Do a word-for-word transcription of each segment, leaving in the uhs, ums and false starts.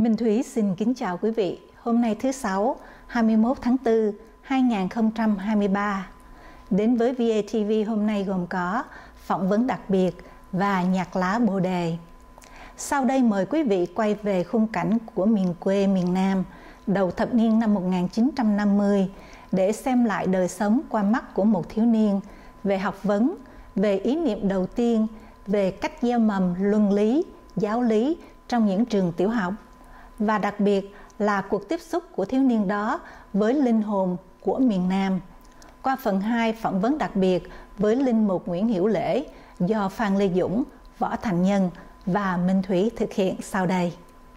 Minh Thúy xin kính chào quý vị. Hôm nay thứ Sáu, hai mươi mốt tháng tư, hai nghìn không trăm hai mươi ba. Đến với vê a tê vê hôm nay gồm có phỏng vấn đặc biệt và nhạc lá bồ đề. Sau đây mời quý vị quay về khung cảnh của miền quê miền Nam đầu thập niên năm một nghìn chín trăm năm mươi để xem lại đời sống qua mắt của một thiếu niên, về học vấn, về ý niệm đầu tiên, về cách gieo mầm luân lý, giáo lý trong những trường tiểu học, và đặc biệt là cuộc tiếp xúc của thiếu niên đó với linh hồn của miền Nam. Qua phần hai phỏng vấn đặc biệt với linh mục Nguyễn Hiểu Lễ do Phan Lê Dũng, Võ Thành Nhân và Minh Thúy thực hiện sau đây.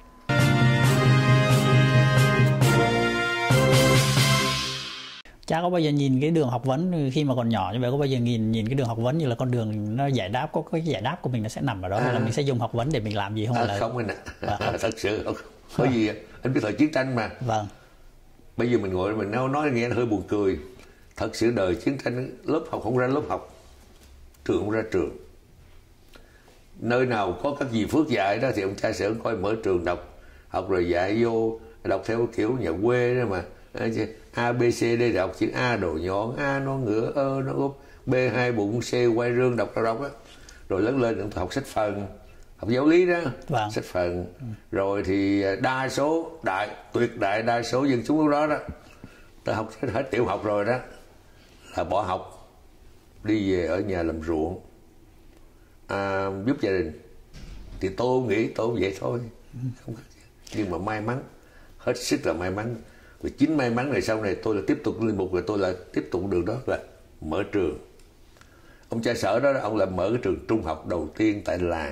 Cha có bao giờ nhìn cái đường học vấn khi mà còn nhỏ như vậy, có bao giờ nhìn nhìn cái đường học vấn như là con đường nó giải đáp, có cái giải đáp của mình nó sẽ nằm ở đó, à, là mình sẽ dùng học vấn để mình làm gì không? À, là... không anh ạ, à. Thật sự không. Bởi vì anh biết thời chiến tranh mà. Vâng. Bây giờ mình ngồi mình nói, nói nghe hơi buồn cười. Thật sự đời chiến tranh, lớp học không ra lớp học, trường không ra trường. Nơi nào có các dì Phước dạy đó thì ông cha sẽ coi mở trường đọc, học rồi dạy vô, đọc theo kiểu nhà quê đó mà. A, B, C, D đọc chữ A đồ nhọn, A nó ngựa, ơ nó úp, B hai bụng, C quay rương, đọc đọc đọc á. Rồi lớn lên tôi học sách phần, học giáo lý đó, vâng. sách phần. Ừ. Rồi thì đa số, đại tuyệt đại đa số dân chúng lúc đó đó, tôi học hết tiểu học rồi đó, là bỏ học, đi về ở nhà làm ruộng, à, giúp gia đình. Thì tôi nghĩ tôi vậy thôi, không có gì. Nhưng mà may mắn, hết sức là may mắn. Vì chính may mắn này sau này tôi là tiếp tục linh mục, rồi tôi là tiếp tục đường đó là mở trường. Ông cha sở đó ông là mở cái trường trung học đầu tiên tại làng.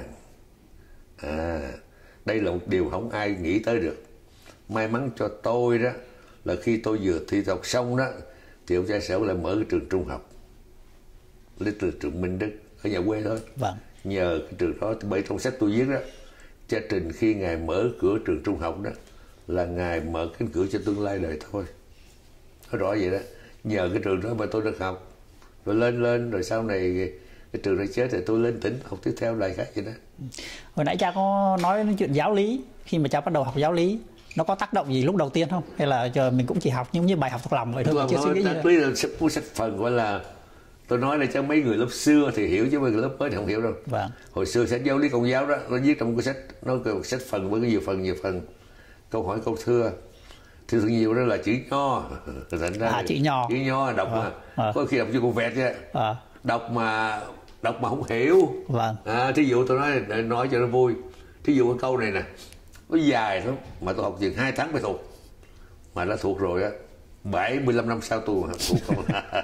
À, đây là một điều không ai nghĩ tới được. May mắn cho tôi đó là khi tôi vừa thi học xong đó thì ông cha sở lại mở cái trường trung học, lấy từ trường Minh Đức ở nhà quê thôi. Vâng. Nhờ cái trường đó, bởi trong sách tôi viết đó, cha Trình khi ngài mở cửa trường trung học đó là ngài mở cánh cửa cho tương lai đời thôi. Nói rõ vậy đó. Nhờ cái trường đó mà tôi được học, rồi lên lên rồi sau này cái trường này chết thì tôi lên tỉnh học tiếp theo lại khác vậy đó. Hồi nãy cha có nói đến chuyện giáo lý, khi mà cha bắt đầu học giáo lý nó có tác động gì lúc đầu tiên không, hay là chờ mình cũng chỉ học nhưng như bài học thuộc lòng vậy thôi? Tôi chưa suy nghĩ gì. Lý là sách, sách phần gọi là tôi nói là cho mấy người lớp xưa thì hiểu chứ mấy người lớp mới thì không hiểu đâu. Vâng. Hồi xưa sách giáo lý công giáo đó nó viết trong cái sách, nó kêu sách phần với cái nhiều phần nhiều phần, câu hỏi câu thưa thì thường nhiều đó là chữ nho. Thành ra à, chữ nho chữ nho đọc à, mà à. Có khi đọc chưa con vẹt chứ à. đọc mà đọc mà không hiểu. Vâng. À, thí dụ tôi nói nói cho nó vui, thí dụ cái câu này nè nó dài lắm mà tôi học chừng hai tháng mới thuộc, mà đã thuộc rồi á bảy mươi lăm năm sau tôi học thuộc không.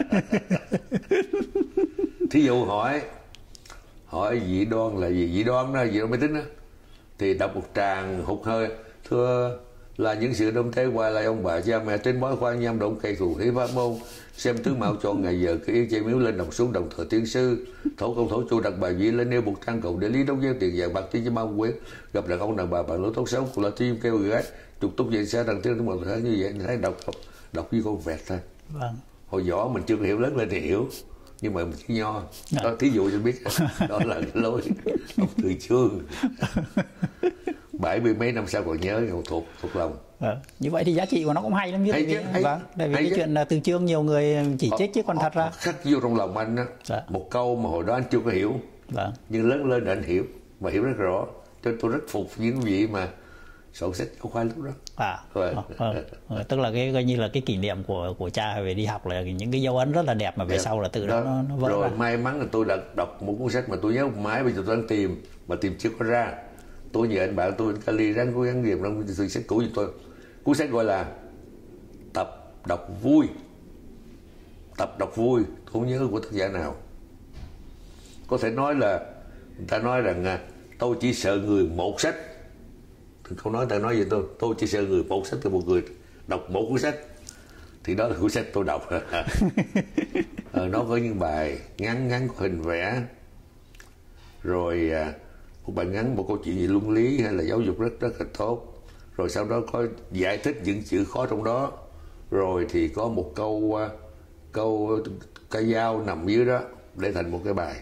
Thí dụ hỏi hỏi dị đoan là gì, dị đoan đó, dị đoan máy tính đó, thì đọc một tràng hụt hơi. Thưa là những sự đông thế qua lại ông bà cha mẹ trên bói khoan nhâm động cây thù thí pháp môn, xem tướng mạo chọn ngày giờ cái yên chơi miếu lên đồng xuống đồng thời tiên sư thổ công thổ chu đặt bài vị lên nêu buộc trang cầu để lý đóng giấy tiền vàng bạc tiên cho bao quyến gặp đàn ông đàn bà bạn lối tốt xấu của là tim kêu người gái trục túc vậy xa đằng tiếng một thế như vậy thấy đọc đọc đọc với con vẹt thôi. Vâng. Hồi nhỏ mình chưa hiểu, lớn lên thì hiểu, nhưng mà mình chỉ nho đó, thí dụ cho biết đó là cái lối học từ chương. Bảy mươi mấy năm sau còn nhớ, còn thuộc thuộc lòng. Vâng. Như vậy thì giá trị của nó cũng hay lắm như thế. Vâng. Tại vì cái chứ. Chuyện là từ chương nhiều người chỉ trích chứ còn họ, thật ra khắc vô trong lòng anh á. Dạ. Một câu mà hồi đó anh chưa có hiểu. Vâng. Nhưng lớn lên anh hiểu và hiểu rất rõ. Cho tôi rất phục những vị mà soạn sách giáo khoa lúc đó. À, vâng. Vâng. Vâng. Tức là cái coi như là cái kỷ niệm của của cha về đi học là những cái dấu ấn rất là đẹp mà về đẹp. Sau là tự đó, đó nó, nó vỡ rồi ra. May mắn là tôi đã đọc một cuốn sách mà tôi nhớ mãi bây giờ tôi đang tìm mà tìm chưa có ra. Tôi nhờ anh bạn tôi anh Cali ráng cố gắng tìm trong thư sách cũ của tôi. Cuốn sách gọi là Tập đọc vui. Tập đọc vui, tôi không nhớ của tác giả nào. Có thể nói là người ta nói rằng tôi chỉ sợ người một sách. Câu nói ta nói vậy tôi, tôi chỉ sợ người một sách, từ một người đọc một cuốn sách. Thì đó là cuốn sách tôi đọc. ờ, nó có những bài ngắn ngắn có hình vẽ, rồi một bài ngắn một câu chuyện gì luân lý hay là giáo dục rất rất là tốt, rồi sau đó có giải thích những chữ khó trong đó, rồi thì có một câu câu cây dao nằm dưới đó để thành một cái bài,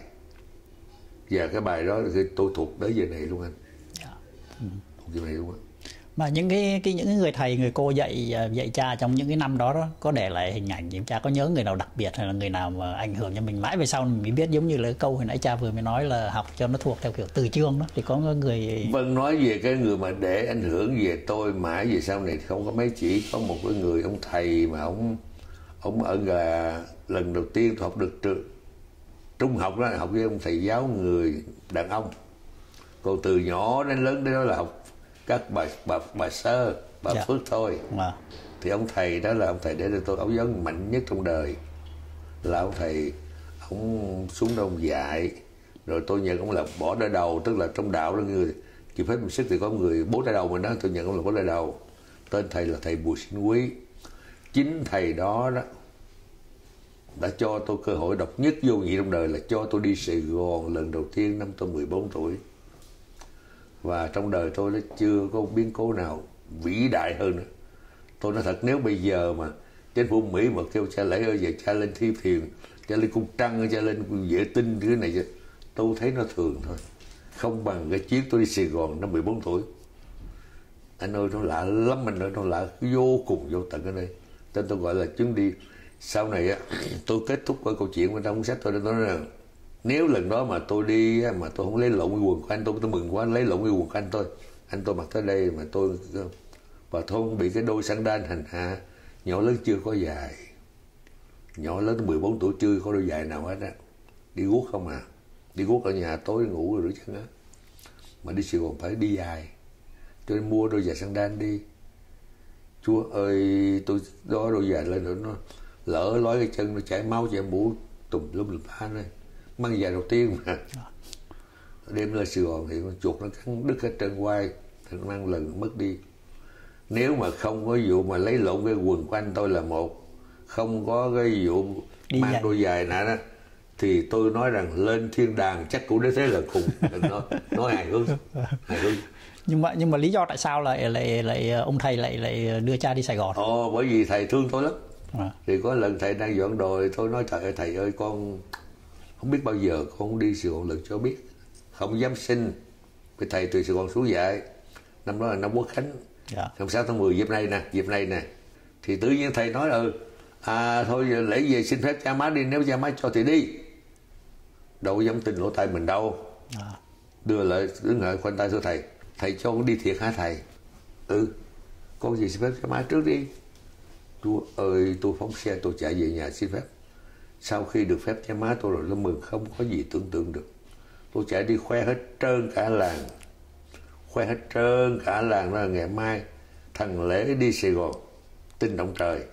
và cái bài đó thì tôi thuộc tới giờ này luôn anh. Yeah. Ừ. Thuộc giờ này luôn á. Mà những cái, cái những người thầy người cô dạy dạy cha trong những cái năm đó, đó có để lại hình ảnh gì? Cha có nhớ người nào đặc biệt hay là người nào mà ảnh hưởng cho mình mãi về sau mình mới biết, giống như là cái câu hồi nãy cha vừa mới nói là học cho nó thuộc theo kiểu từ chương đó, thì có người... Vâng, nói về cái người mà để ảnh hưởng về tôi mãi về sau này không có mấy, chỉ có một cái người ông thầy mà ông ông ở là lần đầu tiên tôi học được trường trung học đó, học với ông thầy giáo người đàn ông. Còn từ nhỏ đến lớn đó là học các bà bà bà Sơ, bà dạ. Phước thôi. À. Thì ông thầy đó là ông thầy để cho tôi áo gió mạnh nhất trong đời, là ông thầy ông xuống đông dạy, rồi tôi nhận ông là bỏ đỡ đầu, tức là trong đạo đó người chịu phép mình sức thì có người bố đỡ đầu mình đó, tôi nhận ông là bố đỡ đầu. Tên thầy là thầy Bùi Sinh Quý. Chính thầy đó đó đã cho tôi cơ hội độc nhất vô nhị trong đời, là cho tôi đi Sài Gòn lần đầu tiên năm tôi mười bốn tuổi. Và trong đời tôi nó chưa có biến cố nào vĩ đại hơn nữa. Tôi nói thật, nếu bây giờ mà chính phủ Mỹ mà kêu cha lễ ơi về cha lên thi thiền, cha lên cung trăng, cha lên vệ tinh cái này, tôi thấy nó thường thôi, không bằng cái chuyến tôi đi Sài Gòn năm mười bốn tuổi. Anh ơi, nó lạ lắm, anh ơi, nó lạ vô cùng vô tận ở đây. Nên tôi gọi là chuyến đi. Sau này á, tôi kết thúc cái câu chuyện bên trong cuốn sách tôi, tôi nói rằng nếu lần đó mà tôi đi mà tôi không lấy lộn cái quần của anh tôi, tôi mừng quá, lấy lộn cái quần của anh tôi, anh tôi mặc tới đây mà tôi và tôi không bị cái đôi sandal hành hạ. Nhỏ lớn chưa có dài, nhỏ lớn mười bốn tuổi chưa có đôi dài nào hết á, đi guốc không à, đi guốc ở nhà tối ngủ rồi rửa chân á, mà đi Sài Gòn phải đi dài, cho nên mua đôi giày sandal đi. Chúa ơi, tôi đó đôi giày lên rồi nó lỡ lói cái chân, nó chảy máu chảy mũ tùm lum lum la này. Mang giày đầu tiên mà đêm lên Sài Gòn thì con chuột nó cắn đứt hết trơn quai, thì nó mang lần mất đi. Nếu mà không có vụ mà lấy lộn cái quần của anh tôi là một, không có cái vụ đi mang dạy. Đôi giày nè đó, thì tôi nói rằng lên thiên đàng chắc cũng đến thế là cùng. Đừng nói nói hài hước, hài hước. Nhưng mà nhưng mà lý do tại sao lại lại lại ông thầy lại lại đưa cha đi Sài Gòn? Ồ, bởi vì thầy thương tôi lắm. À. Thì có lần thầy đang dọn đồ, tôi nói trời ơi thầy ơi, con không biết bao giờ con không đi Sài Gòn lần cho biết, không dám xin. Vì thầy từ Sài Gòn xuống dạy, năm đó là năm Quốc Khánh, dạ. Hôm sáu tháng mười dịp này nè, dịp này nè, thì tự nhiên thầy nói ừ, à thôi lễ về xin phép cha má đi, nếu cha má cho thì đi. Đâu dám tin lỗ tai mình đâu. À. Đưa lại đứng lại khoanh tay thưa thầy, thầy cho con đi thiệt hả thầy? Ừ, con về xin phép cha má trước đi. Chúa ơi, tôi phóng xe tôi chạy về nhà xin phép. Sau khi được phép cha má tôi rồi, nó mừng không có gì tưởng tượng được. Tôi chạy đi khoe hết trơn cả làng, khoe hết trơn cả làng là ngày mai thằng Lễ đi Sài Gòn, tin động trời.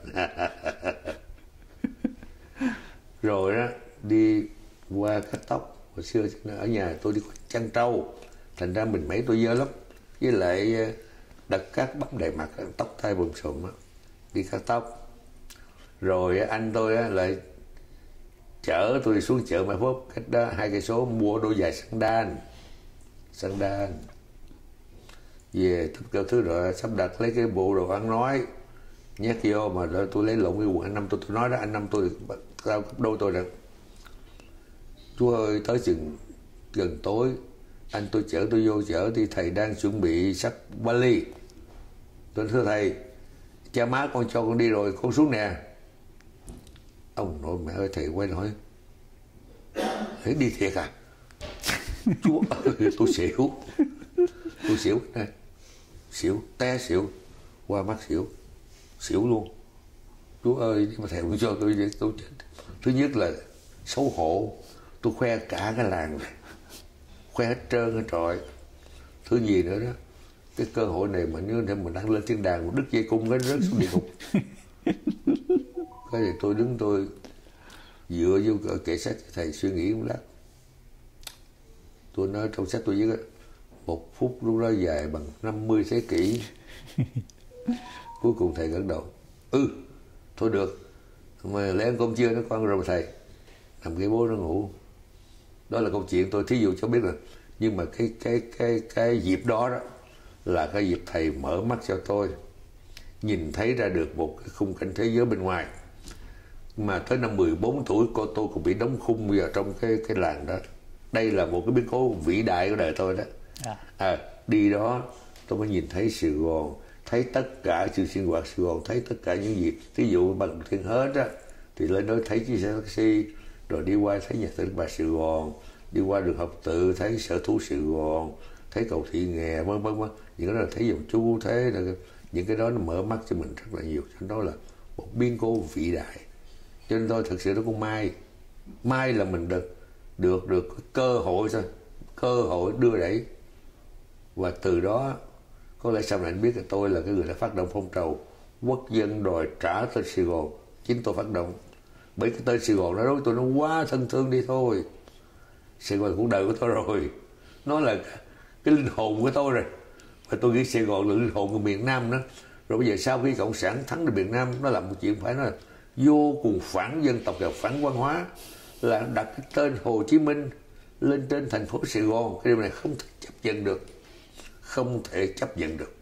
Rồi đó đi qua cắt tóc, hồi xưa ở nhà tôi đi chăn trâu, thành ra mình mấy tôi dơ lắm, với lại đặt cát bắp đầy mặt, tóc tai bùm xùm á, đi cắt tóc. Rồi anh tôi lại chở tôi đi xuống chợ Mai Phúc, cách đó hai cây số, mua đôi giày sandal, sandal về tất cả thứ rồi sắp đặt lấy cái bộ đồ ăn nói nhét vô, mà rồi tôi lấy lộn cái quần anh Năm tôi tôi nói đó, anh Năm tôi tao gấp đôi tôi rằng Chúa ơi, tới chừng gần tối anh tôi chở tôi vô chở thì thầy đang chuẩn bị sắp vali. Tôi thưa thầy, cha má con cho con đi rồi, con xuống nè. Ông nội mẹ ơi, thầy quay nói thấy đi thiệt à? Chúa ơi, tôi xỉu, tôi xỉu này, xỉu té xỉu qua mắt xỉu, xỉu luôn. Chúa ơi, nhưng mà thầy cũng cho tôi tôi chết. Thứ nhất là xấu hổ, tôi khoe cả cái làng này, khoe hết trơn hết trọi. Thứ gì nữa đó, cái cơ hội này mà như thế mình đang lên thiên đàng, một đứt dây cung cái rớt xuống địa ngục. Cái này tôi đứng tôi dựa vô kệ sách thầy suy nghĩ một lát. Tôi nói trong sách tôi viết một phút lúc đó dài bằng năm mươi thế kỷ. Cuối cùng thầy gật đầu, ừ thôi được, mà lẽ ăn cơm chưa nó con rồi mà thầy nằm cái bố nó ngủ. Đó là câu chuyện tôi thí dụ cho biết rồi. Nhưng mà cái cái cái cái dịp đó đó là cái dịp thầy mở mắt cho tôi nhìn thấy ra được một cái khung cảnh thế giới bên ngoài. Mà tới năm mười bốn tuổi cô tôi cũng bị đóng khung vào trong cái cái làng đó. Đây là một cái biến cố vĩ đại của đời tôi đó. À. À, đi đó tôi mới nhìn thấy Sài Gòn, thấy tất cả sự sinh hoạt Sài Gòn, thấy tất cả những gì. Ví dụ bằng thiên hết á, thì lên đó thấy chiếc xe taxi, rồi đi qua thấy nhà thờ Đức Bà Sài Gòn, đi qua đường Học Tự thấy sở thú Sài Gòn, thấy cầu Thị Nghè, vân vân vân. Những cái đó là thấy dòng chú, thế là những cái đó nó mở mắt cho mình rất là nhiều. Cho đó là một biến cố vĩ đại. Cho nên thôi, thật sự nó cũng may, may là mình được được được cơ hội thôi, cơ hội đưa đẩy, và từ đó có lẽ sau này anh biết là tôi là cái người đã phát động phong trào quốc dân đòi trả tên Sài Gòn. Chính tôi phát động, bởi cái tên Sài Gòn đó đối với tôi nó quá thân thương đi thôi. Sài Gòn là cuộc đời của tôi rồi, nó là cái linh hồn của tôi rồi, và tôi nghĩ Sài Gòn là linh hồn của miền Nam đó. Rồi bây giờ sau khi cộng sản thắng được miền Nam, nó làm một chuyện phải nói là vô cùng phản dân tộc và phản văn hóa, là đặt cái tên Hồ Chí Minh lên trên thành phố Sài Gòn. Cái điều này không thể chấp nhận được, không thể chấp nhận được.